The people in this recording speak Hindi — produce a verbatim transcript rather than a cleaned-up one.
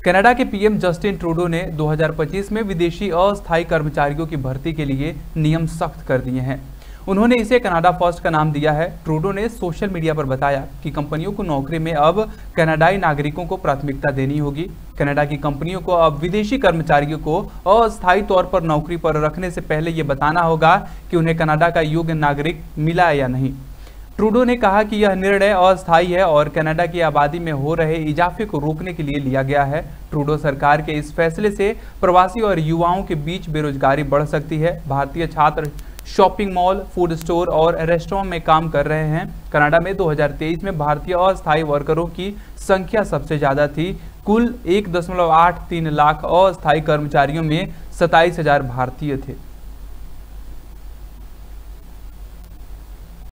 कनाडा के पीएम जस्टिन ट्रूडो ने दो हज़ार पच्चीस में विदेशी अस्थायी कर्मचारियों की भर्ती के लिए नियम सख्त कर दिए हैं। उन्होंने इसे कनाडा फर्स्ट का नाम दिया है। ट्रूडो ने सोशल मीडिया पर बताया कि कंपनियों को नौकरी में अब कनाडाई नागरिकों को प्राथमिकता देनी होगी। कनाडा की कंपनियों को अब विदेशी कर्मचारियों को अस्थायी तौर पर नौकरी पर रखने से पहले ये बताना होगा कि उन्हें कनाडा का योग्य नागरिक मिला है या नहीं। ट्रूडो ने कहा कि यह निर्णय अस्थायी है और कनाडा की आबादी में हो रहे इजाफे को रोकने के लिए लिया गया है। ट्रूडो सरकार के इस फैसले से प्रवासी और युवाओं के बीच बेरोजगारी बढ़ सकती है। भारतीय छात्र शॉपिंग मॉल, फूड स्टोर और रेस्टोरेंट में काम कर रहे हैं। कनाडा में दो हज़ार तेईस में भारतीय अस्थायी वर्करों की संख्या सबसे ज्यादा थी। कुल एक दशमलव आठ तीन लाख अस्थायी कर्मचारियों में सत्ताईस हजार भारतीय थे।